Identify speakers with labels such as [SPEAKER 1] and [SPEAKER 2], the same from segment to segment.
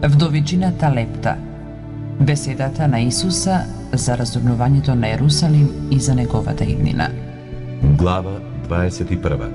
[SPEAKER 1] Вдовичината лепта. Беседата на Исуса за раздобнувањето на Ерусалим и за неговата иднина.
[SPEAKER 2] Глава 21.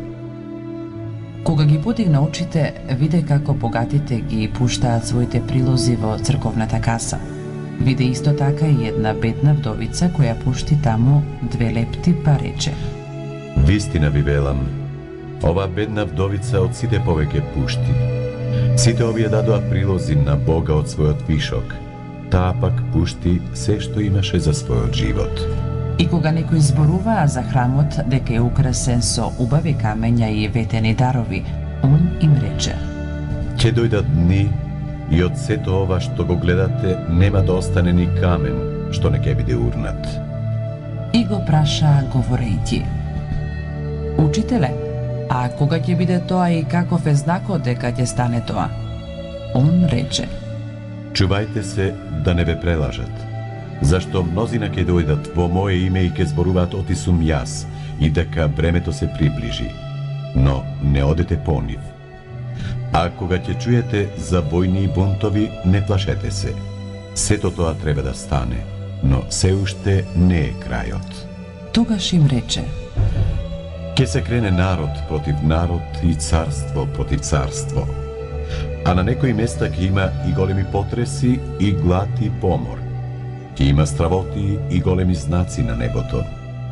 [SPEAKER 1] Кога ги подигна очите, виде како богатите ги пуштаат своите прилози во црковната каса. Виде исто така и една бедна вдовица која пушти таму 2 лепти, па рече:
[SPEAKER 2] Вистина ви велам, ова бедна вдовица од сите повеќе пушти. Сите овие дадоа прилози на Бога од својот вишок, таа пак пушти се што имаше за својот живот.
[SPEAKER 1] И кога некој зборуваа за храмот дека е украсен со убави камења и ветени дарови, он им рече:
[SPEAKER 2] Ќе дојдат дни и од сето ова што го гледате нема да остане ни камен што не ќе биде урнат.
[SPEAKER 1] И го праша говорејќи: Учителе, а кога ќе биде тоа и каков е знакот дека ќе стане тоа? Он рече:
[SPEAKER 2] Чувајте се да не ве прелажат, зашто мнозина ќе дојдат во мое име и ќе зборуваат оти сум јас и дека времето се приближи, но не одете по нив. А кога ќе чуете за војни и бунтови, не плашете се. Сето тоа треба да стане, но се уште не е крајот.
[SPEAKER 1] Тогаш им рече:
[SPEAKER 2] Ке се крене народ против народ и царство против царство. А на некои места ќе има и големи потреси, и глад и помор. Ќе има стравоти и големи знаци на небото.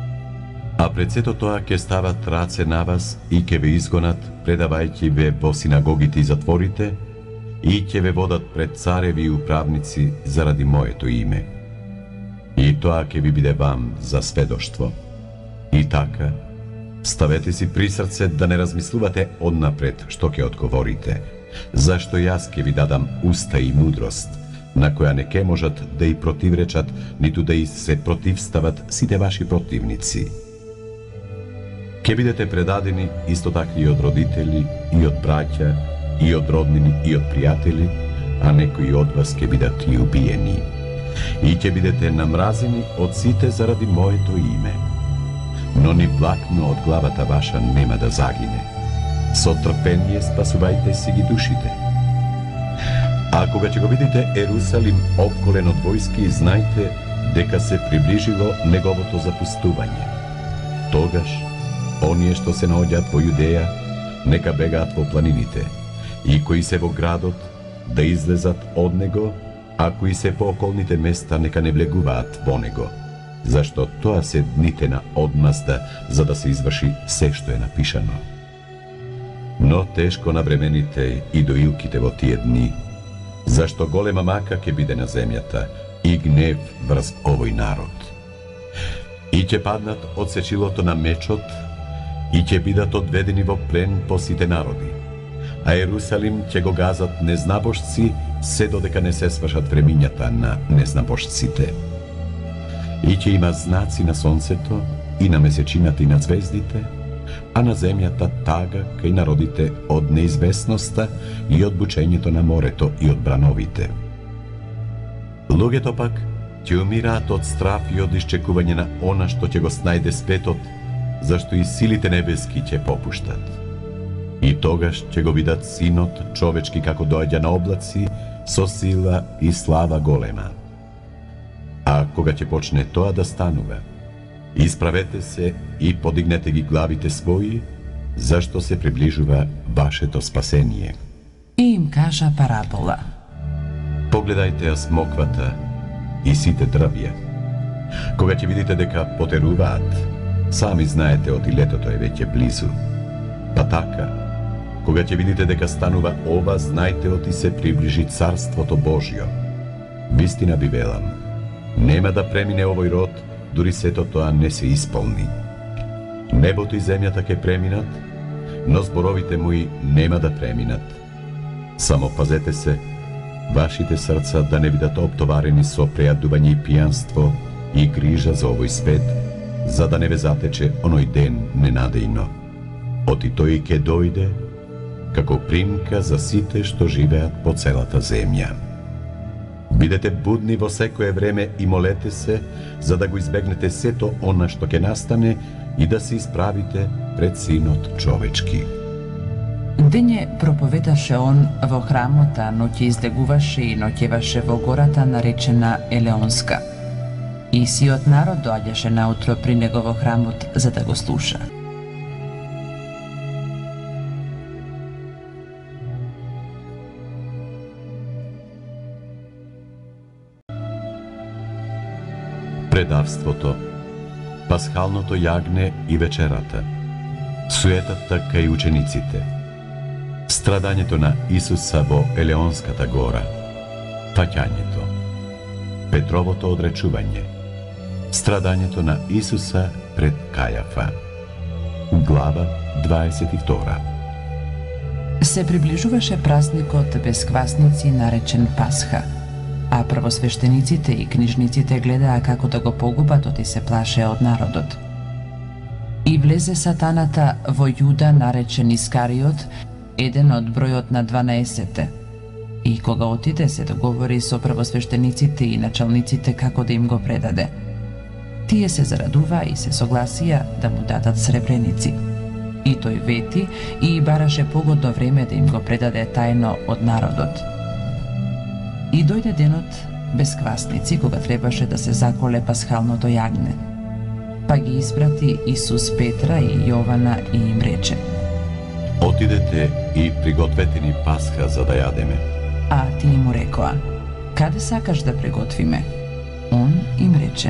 [SPEAKER 2] А пред сето тоа ќе стават раце на вас и ќе ве изгонат, предавајќи ве во синагогите и затворите, и ќе ве водат пред цареви и управници заради моето име. И тоа ќе ви биде вам за сведоштво. И така, ставете си при срце да не размислувате однапред што ќе одговорите, зашто јас ќе ви дадам уста и мудрост, на која не ке можат да и противречат, ниту да и се противстават сите ваши противници. Ке бидете предадени исто така и од родители, и од браќа, и од роднини, и од пријатели, а некои од вас ке бидат и убиени. И ке бидете намразени од сите заради моето име. Но ни влакно од главата ваша нема да загине. Со трпение спасувајте си ги душите. А кога ќе го видите Ерусалим обколен од војски, знајте дека се приближило неговото запустување. Тогаш, оние што се наоѓаат во Јудеја, нека бегаат во планините, и кои се во градот, да излезат од него, а кои се по околните места, нека не влегуваат во него, зашто тоа се дните на одмазда, за да се изврши се што е напишано. Но тешко на времените и доилките во тие дни, зашто голема мака ќе биде на земјата и гнев врз овој народ. И ќе паднат од сечилото на мечот, и ќе бидат одведени во плен по сите народи. А Ерусалим ќе го газат незнабожци, се додека не се свршат времињата на незнабожците. И ќе има знаци на сонцето, и на месечината, и на звездите, а на земјата тага кај народите од неизвестноста и од бучењето на морето и од брановите. Луѓето пак ќе умираат од страф и од исчекување на она што ќе го снајде светот, зашто и силите небески ќе попуштат. И тогаш ќе го видат Синот човечки како доаѓа на облаци со сила и слава голема. А кога ќе почне тоа да станува, исправете се и подигнете ги главите своји, зашто се приближува вашето спасение.
[SPEAKER 1] И им кажа парабола:
[SPEAKER 2] Погледајте ја смоквата и сите дрвја. Кога ќе видите дека потеруваат, сами знаете оти летото е веќе близу. Па така, кога ќе видите дека станува ова, знајте оти се приближи Царството Божјо. Вистина ви велам, нема да премине овој род, дури сето тоа не се исполни. Небото и земјата ќе преминат, но зборовите мои нема да преминат. Само пазете се, вашите срца да не бидат оптоварени со прејадување и пијанство и грижа за овој свет, за да не ве затече оној ден ненадејно. Оти тој ќе дојде како примка за сите што живеат по целата земја. Бидете будни во секое време и молете се, за да го избегнете сето она што ќе настане и да се исправите пред Синот човечки.
[SPEAKER 1] Дење проповедаше он во храмот, а ноќе излегуваше и ноќеваше во гората наречена Елеонска. И сиот народ доаѓаше наутро при него во храмот за да го слуша.
[SPEAKER 2] Предавството, пасхалното јагне и вечерата, суетата кај учениците, страдањето на Исуса во Елеонската гора, паќањето, Петровото одречување, страдањето на Исуса пред Кајафа. Глава 22.
[SPEAKER 1] Се приближуваше празникот без квасници наречен Пасха, а првосвештениците и книжниците гледаа како да го погубат, оти се плашеа од народот. И влезе сатаната во Јуда наречен Искариот, еден од бројот на 12. И кога отиде се договори со првосвештениците и началниците како да им го предаде. Тие се зарадуваа и се согласија да му дадат сребреници. И тој вети и бараше погодно време да им го предаде тајно од народот. И дојде денот без квасници, кога требаше да се заколе пасхалното јагне. Па ги испрати Исус Петра и Јована и им рече:
[SPEAKER 2] Отидете и пригответе ни Пасха за да јадеме.
[SPEAKER 1] А тие му рекоа: Каде сакаш да приготвиме? Он им рече: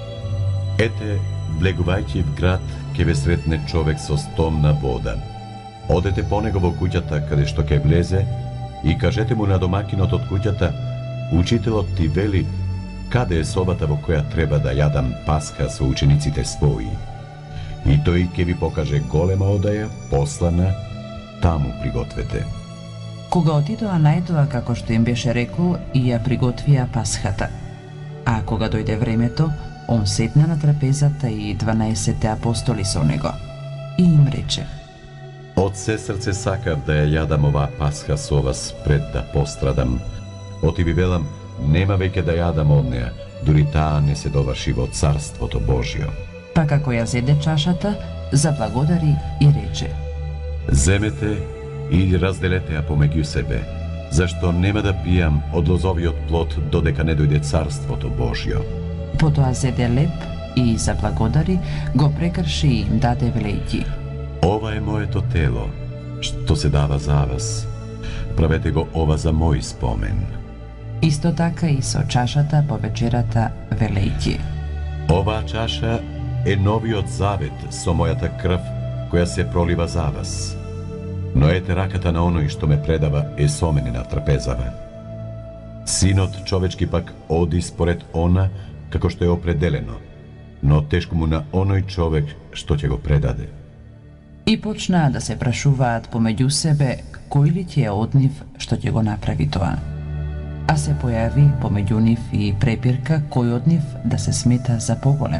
[SPEAKER 2] Ете, влегувајќи в град, ќе ве сретне човек со стомна вода. Одете по него во куќата каде што ќе влезе и кажете му на домакинот од куќата: Учителот ти вели, каде е собата во која треба да јадам Пасха со учениците своји. И тој ќе ви покаже голема одаја, послана, таму пригответе.
[SPEAKER 1] Кога отидоа најдоа како што им беше рекол и ја приготвија Пасхата. А кога дојде времето, он седна на трапезата и 12 апостоли со него. И им рече:
[SPEAKER 2] Од се срце сакав да ја јадам оваа Пасха со вас пред да пострадам. Оти ви велам, нема веќе да јадам од неа, дури таа не се доврши во Царството Божјо.
[SPEAKER 1] Па како ја зеде чашата, заблагодари и рече:
[SPEAKER 2] Земете и разделете ја помеѓу себе, зашто нема да пијам од лозовиот плод додека не дојде Царството Божјо.
[SPEAKER 1] Потоа зеде леп и заблагодари, го прекрши и им даде велејќи:
[SPEAKER 2] Ова е моето тело, што се дава за вас. Правете го ова за мој спомен.
[SPEAKER 1] Исто така и со чашата по вечерата велејќи:
[SPEAKER 2] Оваа чаша е новиот завет со мојата крв, која се пролива за вас. Но ете, раката на оној што ме предава е со мене на трапезава. Синот човечки пак оди според она како што е определено, но тешко му на оној човек што ќе го предаде.
[SPEAKER 1] И почнаа да се прашуваат помеѓу себе кој ли ќе е од нив што ќе го направи тоа. А се појави помеѓу нив и препирка кој од нив да се смета за поголем.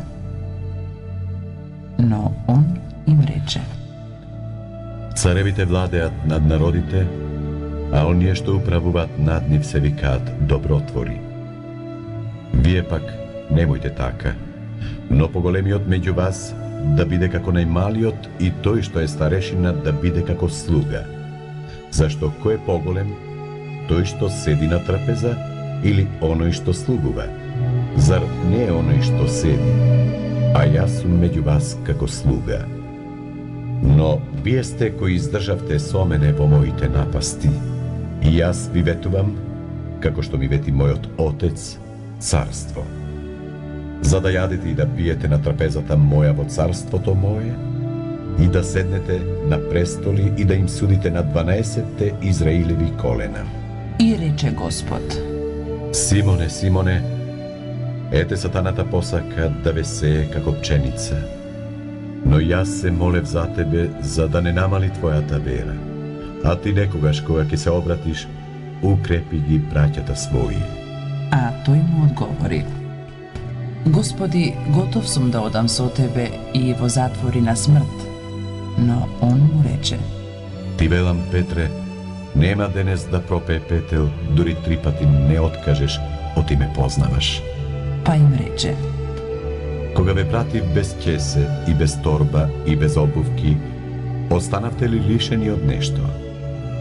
[SPEAKER 1] Но он им рече:
[SPEAKER 2] Царевите владеат над народите, а оние што управуваат над нив се викаат добротвори. Вие пак немојте така, но поголемиот меѓу вас да биде како најмалиот и тој што е старешина да биде како слуга. Зашто кој е поголем, тој што седи на трапеза или оној што слугува? Зар не е оној што седи? А јас сум меѓу вас како слуга. Но вие сте кои издржавте со мене во моите напасти. И јас ви ветувам, како што ми вети мојот Отец, царство. За да јадете и да пиете на трапезата моја во царството мое, и да седнете на престоли и да им судите на 12 Израилеви колена.
[SPEAKER 1] И рече Господ:
[SPEAKER 2] Симоне, Симоне, ете сатаната посака да ве сее како пченица. Но јас се молев за тебе, за да не намали твојата вера. А ти некогаш кога ќе се обратиш, укрепи ги браќата своји.
[SPEAKER 1] А тој му одговори: Господи, готов сум да одам со тебе и во затвори на смрт. Но он му рече:
[SPEAKER 2] Ти велам, Петре, нема денес да пропее петел, дури 3 пати не откажеш, оти ме познаваш.
[SPEAKER 1] Па им рече:
[SPEAKER 2] Кога ве пратив без ќесе и без торба и без обувки, останавте ли лишени од нешто?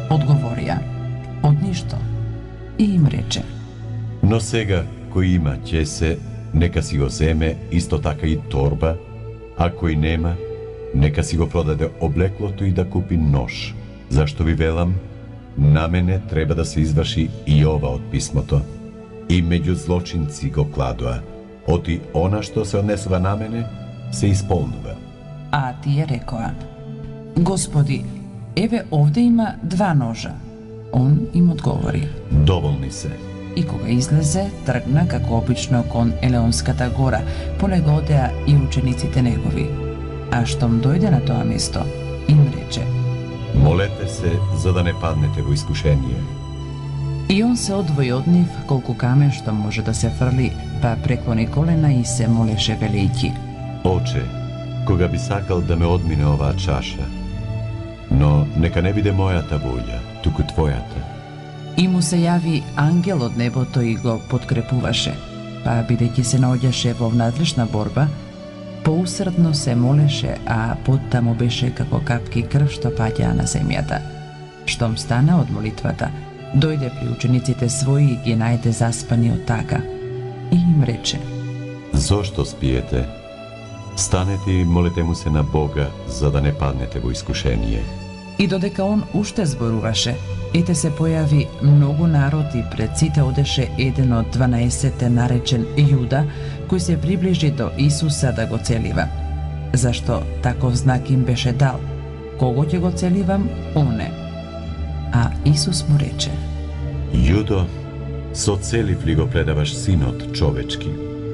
[SPEAKER 1] Одговорија: Од ништо. И им рече:
[SPEAKER 2] Но сега, кој има ќесе, нека си го земе, исто така и торба, а кој нема, нека си го продаде облеклото и да купи нож. Зашто ви велам, на мене треба да се изврши и ова од писмото. И меѓу злочинци го кладоа, оти она што се однесува на мене, се исполнува.
[SPEAKER 1] А тие рекоа: Господи, еве овде има 2 ножа. Он им одговори:
[SPEAKER 2] Доволни се.
[SPEAKER 1] И кога излезе, тргна како обично кон Елеонската гора, по него одеа и учениците негови. А штом дојде на тоа место, им рече:
[SPEAKER 2] Молете се за да не паднете во искушение.
[SPEAKER 1] И он се одвои од нив колку камен што може да се фрли, па преклони колена и се молеше велејќи:
[SPEAKER 2] Оче, кога би сакал да ме одмине оваа чаша, но нека не биде мојата волја, туку твојата.
[SPEAKER 1] И му се јави ангел од небото и го подкрепуваше, па бидејќи се наоѓаше во внадлежна борба, поусредно се молеше, а потта му беше како капки крв што паѓаа на земјата. Штом стана од молитвата, дојде при учениците своји и ги најде заспани од тага. И им рече:
[SPEAKER 2] Зошто спиете? Станете и молете му се на Бога, за да не паднете во искушение.
[SPEAKER 1] И додека он уште зборуваше, ете се појави многу народ и пред сите одеше еден од 12 наречен Јуда, кој се приближи до Исуса да го целива. Зашто таков знак им беше дал: Кого ќе го целивам, оне. А Исус му рече:
[SPEAKER 2] Јудо, со целив ли го предаваш синот човечки?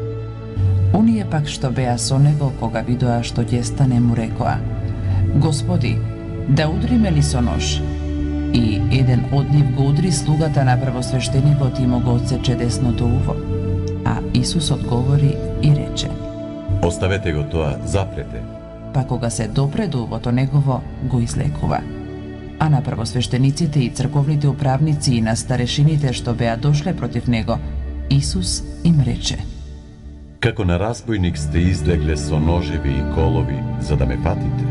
[SPEAKER 1] Оние пак што беа со него, кога видоа што ќе стане, му рекоа: Господи, да удриме ли со нож? И еден од нив го удри слугата на првосвештеникот и му го отсече десното уво. А Исус одговори и рече:
[SPEAKER 2] Оставете го тоа, запрете.
[SPEAKER 1] Па кога се допре до увото негово, го излекува. А на првосвештениците и црковните управници и на старешините што беа дошле против него, Исус им рече:
[SPEAKER 2] Како на разбойник сте излегле со ножеви и колови, за да ме патите?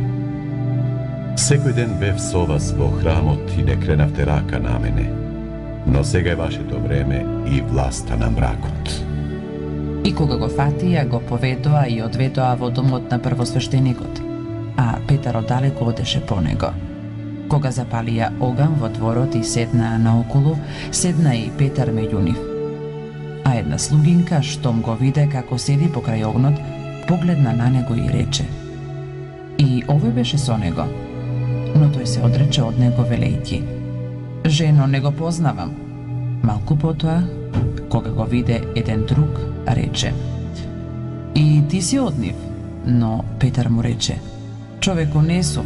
[SPEAKER 2] Секој ден бев со вас во храмот и не кренавте рака на мене, но сега е вашето време и власта на мракот.
[SPEAKER 1] И кога го фатија, го поведоа и одведоа во домот на првосвештеникот, а Петар оддалеку одеше по него. Кога запалија оган во дворот и седнаа наоколу, седна и Петар меѓу нив. А една слугинка, штом го виде како седи покрај огнот, погледна на него и рече: И овој беше со него. Но тој се одрече од него велејќи: Жено, не го познавам. Малку потоа, кога го виде еден друг, рече: И ти си од нив? Но Петар му рече: Човеко, не сум.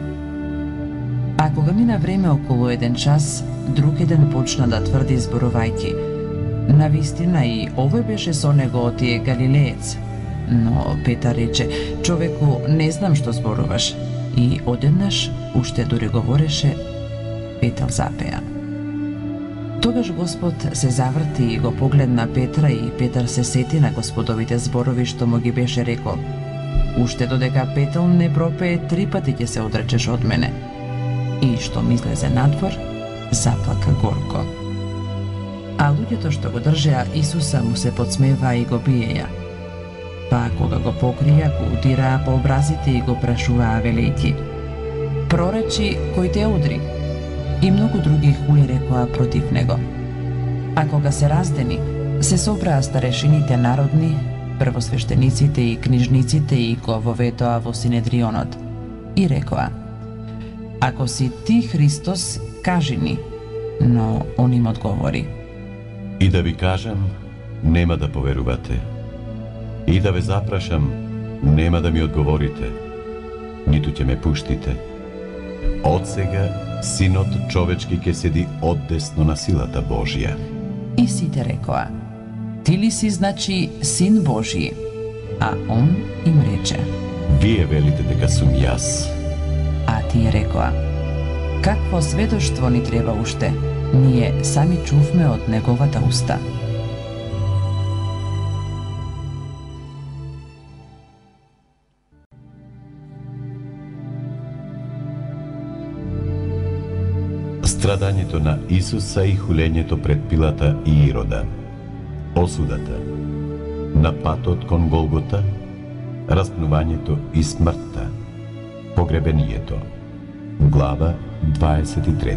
[SPEAKER 1] А кога мина време околу 1 час, друг еден почна да тврди зборувајќи: Навистина и овој беше со него, ти е галилеец. Но Петар рече: Човеку, не знам што зборуваш. И одеднаш, уште дури говореше, Петар запеа. Тогаш Господ се заврти и го погледна Петра и Петар се сети на Господовите зборови што му ги беше рекол: Уште додека петел не пропее 3 пати ќе се одречеш од мене. И што излезе надвор, заплака горко. А луѓето што го држеа Исуса му се подсмеваа и го биеја. Па кога го покрија, го удираа по образите и го прашуваа велејќи: Проречи, кој те удри? И многу други хули рекоа против него. А кога се раздени, се собраа старешините народни, првосвештениците и книжниците и го воведоа во Синедрионот. И рекоа: Ако си ти Христос, кажи ни. Но он им одговори:
[SPEAKER 2] И да ви кажам, нема да поверувате. И да ве запрашам, нема да ми одговорите, ниту ќе ме пуштите. Од сега, Синот човечки ќе седи оддесно на силата Божја.
[SPEAKER 1] И сите рекоа: Ти ли си, значи, Син Божји? А он им рече:
[SPEAKER 2] Вие велите дека сум јас.
[SPEAKER 1] А тие рекоа: Какво сведоштво ни треба уште? Ние сами чувме од неговата уста.
[SPEAKER 2] Страдањето на Исуса и хулењето пред Пилата и Ирода. Осудата. На патот кон Голгота, распнувањето и смртта. Погребението. Глава 23.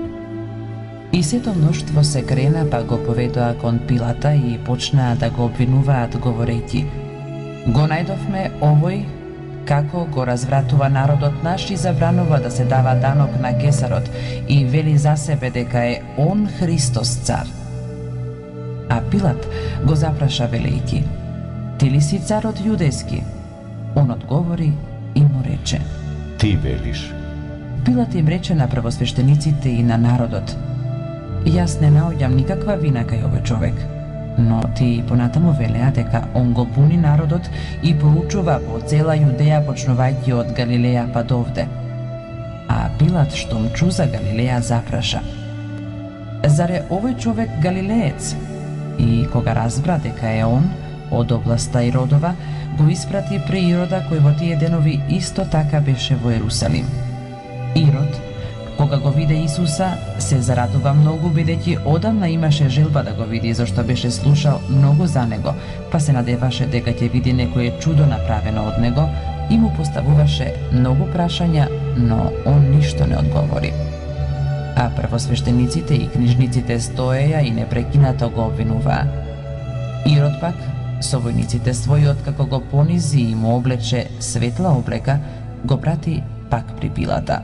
[SPEAKER 1] И сето мноштво се крена па го поведоа кон Пилата и почнаа да го обвинуваат говорејќи: го најдовме овој како го развратува народот наш и забранува да се дава данок на кесарот и вели за себе дека е он Христос цар. А Пилат го запраша велејќи: ти ли си царот јудејски? Он одговори и му рече:
[SPEAKER 2] Ти велиш.
[SPEAKER 1] Пилат им рече на првосвештениците и на народот: јас не наоѓам никаква вина кај овој човек. Но ти понатаму велеа дека он го буни народот и поучува по цела Јудеја, почнувајќи од Галилеја па довде. А Пилат, штом чу за Галилеја, запраша: заре овој човек галилеец? И кога разбра дека е он од областа Иродова, го испрати при Ирода, кој во тие денови исто така беше во Ерусалим. Ирод, кога го виде Исуса, се зарадува многу, бидејќи одамна имаше желба да го види, зашто беше слушал многу за него, па се надеваше дека ќе види некое чудо направено од него и му поставуваше многу прашања, но он ништо не одговори. А првосвештениците и книжниците стоеја и непрекинато го обвинуваа. Ирод пак, со војниците своји, откако го понизи и му облече светла облека, го прати пак при Пилата.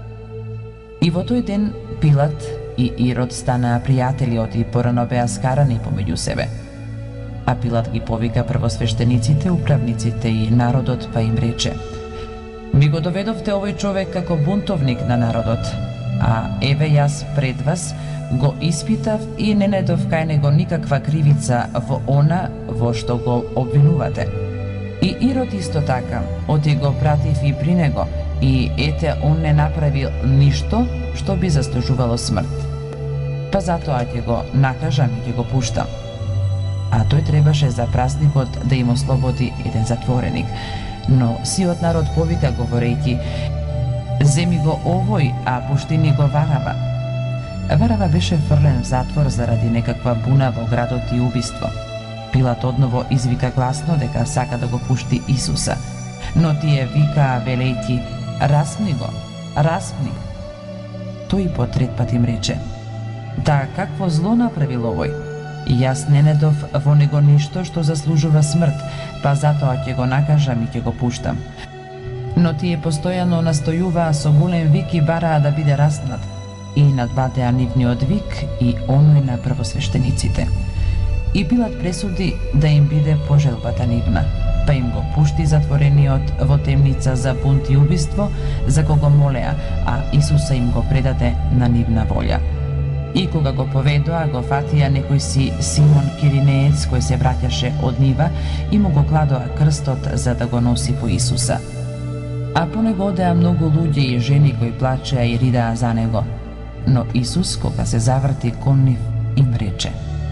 [SPEAKER 1] И во тој ден Пилат и Ирод станаа пријатели, и порано беа скарани помеѓу себе. А Пилат ги повика првосвештениците, управниците и народот, па им рече: ми го доведовте овој човек како бунтовник на народот, а еве јас пред вас го испитав и не најдов кај него никаква кривица во она во што го обвинувате. И Ирод исто така, оти го пратив и при него, и ете он не направил ништо што би заслужувало смрт. Па затоа ќе го накажам и ќе го пуштам. А тој требаше за празникот да им ослободи еден затвореник, но сиот народ повика говорејќи: земи го овој, а пушти ни го Варава. Варава беше фрлен в затвор заради некаква буна во градот и убиство. Пилат одново извика гласно дека сака да го пушти Исуса, но тие викаа велејќи: распни го, распни. Тој по трет пат им рече: да, какво зло направил овој? Јас не најдов во него ништо што заслужува смрт, па затоа ќе го накажам и ќе го пуштам. Но тие постојано настојуваа со голем вик и бараа да биде распнат, и надбадеа нивниот вик и оној на првосвештениците. И Пилат пресуди да им биде пожелбата нивна, па им го пушти затворениот во темница за бунт и убиство, за кого молеа, а Исуса им го предаде на нивна волја. И кога го поведоа, го фатија некој си Симон Киринеец, кој се враќаше од нива, и му го кладоа крстот за да го носи по Исуса. А по него одеа многу луѓе и жени кои плачеа и ридаа за него. Но Исус, кога се заврти кон нив, им рече: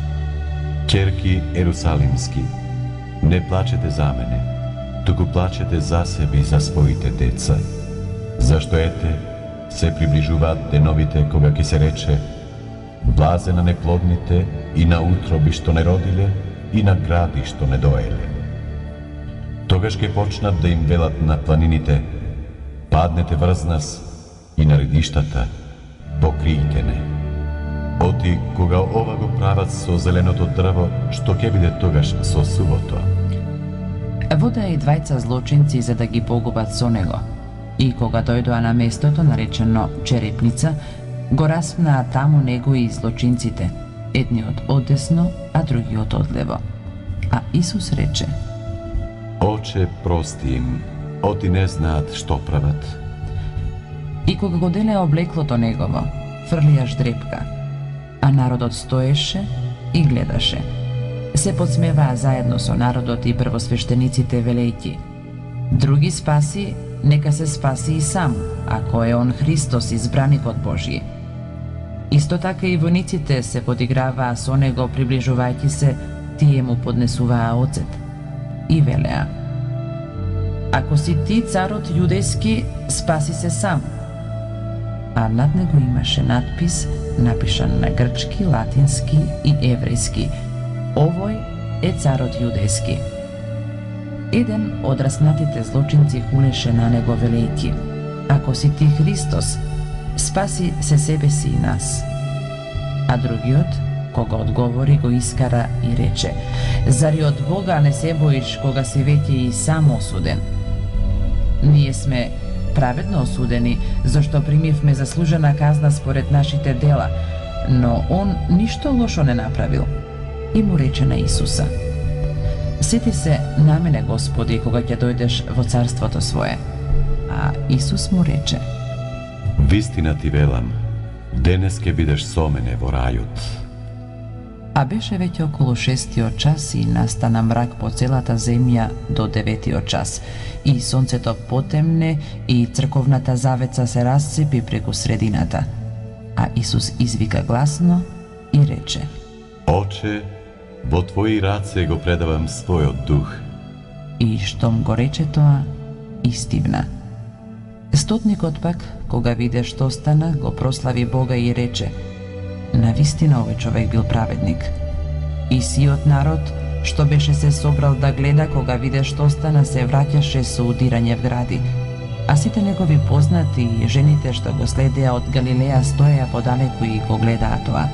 [SPEAKER 2] Ќерки Ерусалимски, не плачете за мене, туку плачете за себе и за своите деца. Зашто ете, се приближуваат деновите кога ќе се рече: блазе на неплодните и на утроби што не родиле и на гради што не доеле. Тогаш ќе почнат да им велат на планините: паднете врз нас, и на редиштата: покријте не. Оти кога ова го прават со зеленото дрво, што ќе биде тогаш со сувото?
[SPEAKER 1] Водеа и двајца злочинци за да ги погубат со него. И кога дојдоа на местото наречено Черепница, го распнаа таму него и злочинците, едниот одесно, а другиот одлево. А Исус рече:
[SPEAKER 2] Оче, прости им, оти не знаат што прават.
[SPEAKER 1] И кога го делеа облеклото негово, фрлија ждрепка, а народот стоеше и гледаше. Се подсмеваа заедно со народот и првосвештениците велејќи: други спаси, нека се спаси и сам, ако е он Христос, избраникот Божји. Исто така и војниците се подиграваа со него, приближувајќи се, тие му поднесуваа оцет и велеа: ако си ти царот јудејски, спаси се сам. a nad него имаше надпис напишан на грчки, латински и еврејски: "Овој е царот јудејски." Еден од раснатите злочинци хулеше на него велејќи: "Ако си ти Христос, спаси се себе си и нас." А другиот, кога одговори, го искара и рече: "Зари од Бога не се боиш кога си веќе и сам осуден? Ние сме праведно осудени, зашто примивме заслужена казна според нашите дела, но он ништо лошо не направил." И му рече на Исуса: "Сети се на мене, Господи, кога ќе дојдеш во царството свое." А Исус му рече:
[SPEAKER 2] Вистина ти велам, денес ќе бидеш со мене во рајот.
[SPEAKER 1] А беше веќе околу 6 час и настана мрак по целата земја до 9 час. И сонцето потемне и црковната завеца се расцепи преку средината. А Исус извика гласно и рече:
[SPEAKER 2] Оче, во Твои раце го предавам својот дух.
[SPEAKER 1] И штом го рече тоа, истивна. Стотникот пак, кога виде што стана, го прослави Бога и рече: "Навистина овој човек бил праведник." И сиот народ, што беше се собрал да гледа, кога виде што стана, се враќаше со удирање в гради. А сите негови познати и жените што го следеа од Галилеја стоеа подалеку и го гледаа тоа.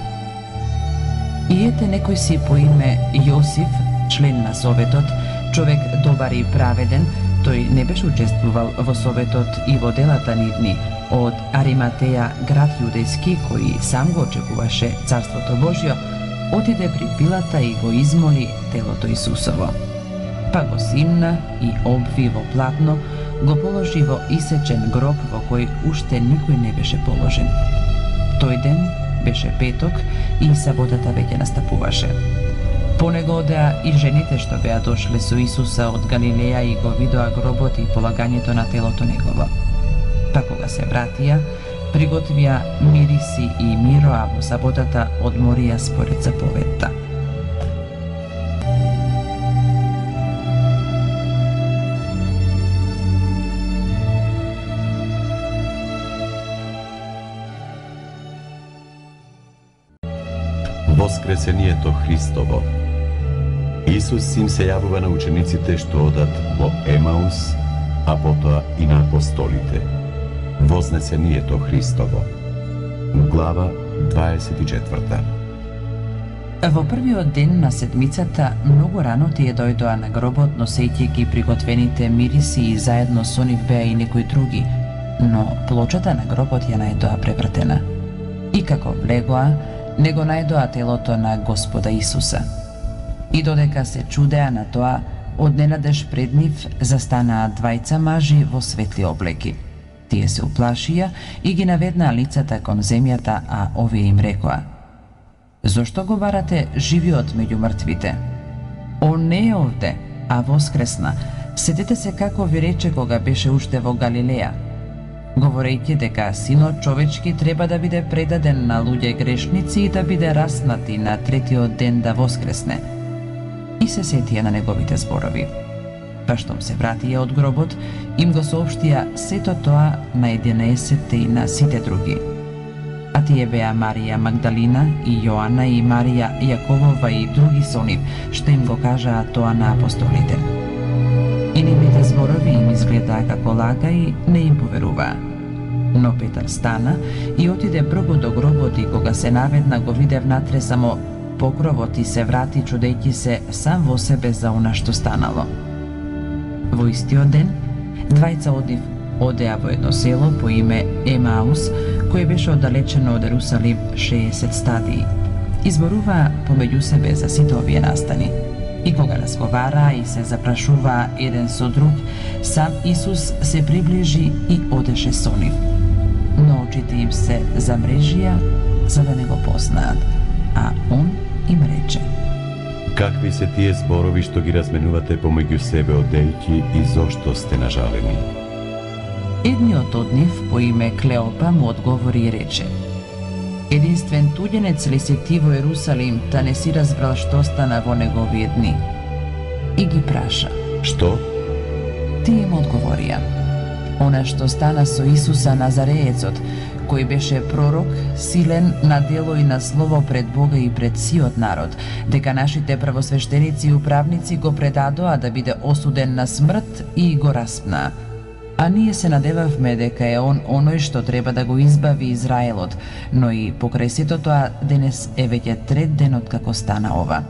[SPEAKER 1] И ете некој си по име Јосиф, член на Советот, човек добар и праведен, тој не беше учествувал во Советот и во делата нивни, од Ариматеја, град јудејски, кој сам го очекуваше Царството Божјо, отиде при Пилата и го измоли телото Исусово. Па го симна и обви во платно, го положи во исечен гроб во кој уште никој не беше положен. Тој ден беше петок и саботата веќе настапуваше. По него одеа и жените што беа дошле со Исуса од Галилеја и го видоа гробот и полагањето на телото негово. Па кога се вратија, приготвија мириси и миро, а во саботата одморија според заповедта.
[SPEAKER 2] Воскресението Христово. Исус им се јавува на учениците што одат во Емаус, а потоа и на апостолите. Вознесението Христово. Глава 24.
[SPEAKER 1] Во првиот ден на седмицата многу рано тие дојдоа на гробот, носејќи ги приготвените мириси и заедно со нив беа и некои други, но плочата на гробот ја најдоа превртена. И како влегоа, не го најдоа телото на Господа Исуса. И додека се чудеа на тоа, одненадеж пред нив застанаа двајца мажи во светли облеки. Тие се уплашија и ги наведнаа лицата кон земјата, а овие им рекоа: "Зошто го барате живиот меѓу мртвите? Он не е овде, а воскресна. Сетете се како ви рече кога беше уште во Галилеја, говорејќи дека Синот човечки треба да биде предаден на луѓе грешници и да биде раснат и на третиот ден да воскресне." И се сетија на неговите зборови. Па штом се вратија од гробот, им го соопштија сето тоа на 11 и на сите други. А тие беа Марија Магдалина и Јоана и Марија Јаковова и други со нив, што им го кажаа тоа на апостолите. И нивните зборови им изгледаа како лага и не им поверуваа. Но Петар стана и отиде прво до гробот и кога се наведна го виде внатре само покровот и се врати чудејќи се сам во себе за она што станало. Во истиот ден, двајца од нив одеа во едно село по име Емаус, кој беше оддалечено од Ерусалим 60 стадии. Изборуваа помеѓу себе за сите овие настани. И кога разговараа и се запрашуваа еден со друг, сам Исус се приближи и одеше со нив. Но очите им се замрежија за да не го познаат, а он им рече:
[SPEAKER 2] Какви се тие зборови што ги разменувате помеѓу себе одејќи и зошто сте нажалени?
[SPEAKER 1] Едниот од нив по име Клеопа му одговори и рече: "Единствен туѓенец ли си ти во Ерусалим, та не си разбрал што стана во неговие дни?" И ги праша:
[SPEAKER 2] Што?
[SPEAKER 1] Тие им одговорија: "Она што стана со Исуса Назареецот, кој беше пророк, силен на дело и на слово пред Бога и пред сиот народ, дека нашите првосвештеници и управници го предадоа да биде осуден на смрт и го распнаа. А ние се надевавме дека е он оној што треба да го избави Израелот, но и покрај сето тоа денес е веќе трет ден откако стана ова.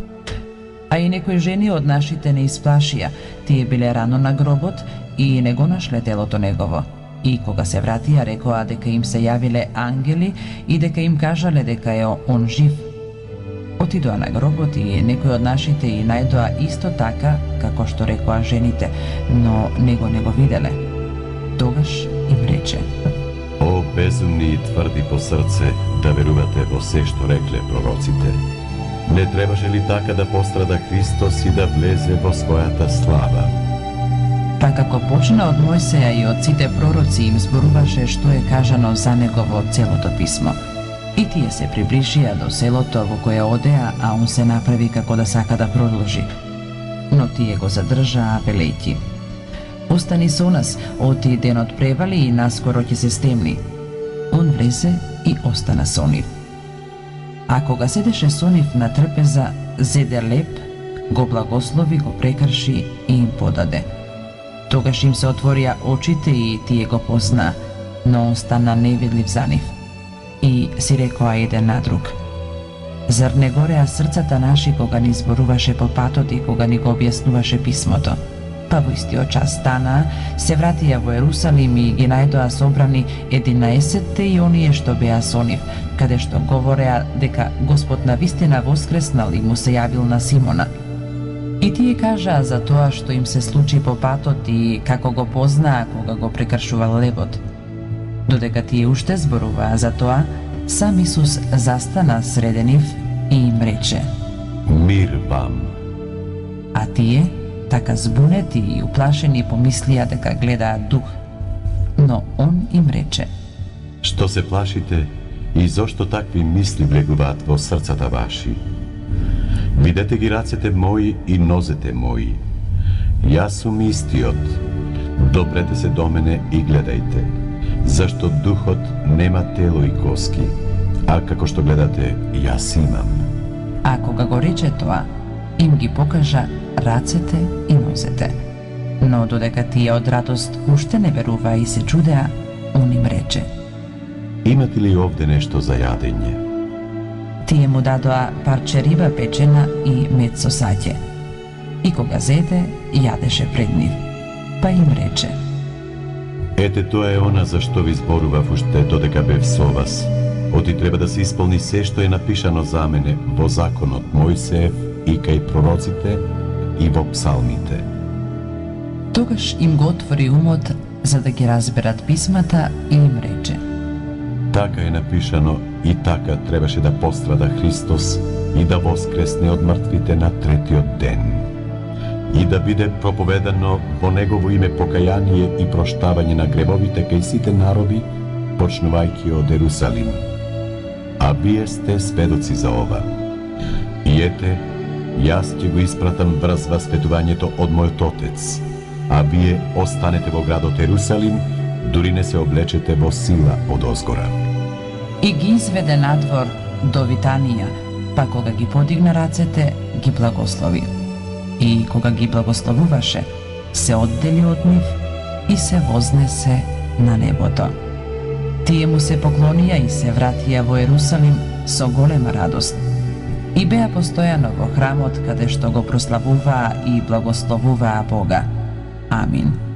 [SPEAKER 1] А и некои жени од нашите не исплашија, тие биле рано на гробот и не го нашле телото негово. И кога се вратија, рекоа дека им се јавиле ангели и дека им кажале дека е он жив. Отидоа на гробот и некои од нашите и најдоа исто така како што рекоа жените, но не го виделе. Тогаш им рече:
[SPEAKER 2] О, безумни и тврди по срце, да верувате во се што рекле пророците. Не требаше ли така да пострада Христос и да влезе во својата слава?
[SPEAKER 1] Па како почна од Мојсеја и од сите пророци им зборуваше што е кажано за него во целото писмо. И тие се приближија до селото во кое одеа, а он се направи како да сака да продолжи. Но тие го задржаа велејќи: Остани со нас, оти денот превали и наскоро ќе се стемни. Он влезе и остана со нив. А кога седеше со нив на трпеза, зеде леп, го благослови, го прекрши и им подаде. Тогаш им се отворија очите и тие го познаа, но он стана невидлив за нив. И си рекоа еден на друг: Зар не гореа срцата наши кога ни зборуваше по патот и кога ни го објаснуваше писмото? Па во истиот час станаа, се вратија во Ерусалим и ги најдоа собрани 11 и оние што беа со нив, каде што говореа дека Господ навистина воскреснал и му се јавил на Симона. И тие кажаа за тоа што им се случи по патот и како го познаа кога го прекршувал лебот. Додека тие уште зборуваа за тоа, сам Исус застана среде нив и им рече:
[SPEAKER 2] Мир вам.
[SPEAKER 1] А тие, така збунети и уплашени, помислија дека гледаат дух. Но он им рече:
[SPEAKER 2] Што се плашите и зошто такви мисли влегуваат во срцата ваши? Видете ги рацете мои и нозете мои. Јас сум истиот. Допрете се до мене и гледајте, зашто духот нема тело и коски, а како што гледате, јас имам.
[SPEAKER 1] А кога го рече тоа, им ги покажа рацете и нозете. Но додека тие од радост уште не веруваа и се чудеа, он им рече:
[SPEAKER 2] Имате ли овде нешто за јадење?
[SPEAKER 1] Тие му дадоа парче риба печена и мед со саќе. И кога зеде, јадеше пред нив. Па им рече:
[SPEAKER 2] Ете, тоа е она за што ви зборував уште додека бев со вас. Оти треба да се исполни се што е напишано за мене во законот Мојсеев и кај пророците и во псалмите.
[SPEAKER 1] Тогаш им го отвори умот за да ги разберат писмата и им рече:
[SPEAKER 2] Така е напишано и така требаше да пострада Христос и да воскресне од мртвите на третиот ден. И да биде проповедано во Негово име покаяние и проштавање на гревовите кај сите народи, почнувајќи од Ерусалим. А вие сте сведоци за ова. И ете, јас ќе го испратам врз вас светувањето од мојот Отец, а вие останете во градот Ерусалим, дури не се облечете во сила од озгора.
[SPEAKER 1] И ги изведе надвор до Витанија, па кога ги подигна рацете, ги благослови. И кога ги благословуваше, се оддели од нив и се вознесе на небото. Тие му се поклонија и се вратија во Ерусалим со голема радост. И беа постојано во храмот каде што го прославуваа и благословуваа Бога. Амин.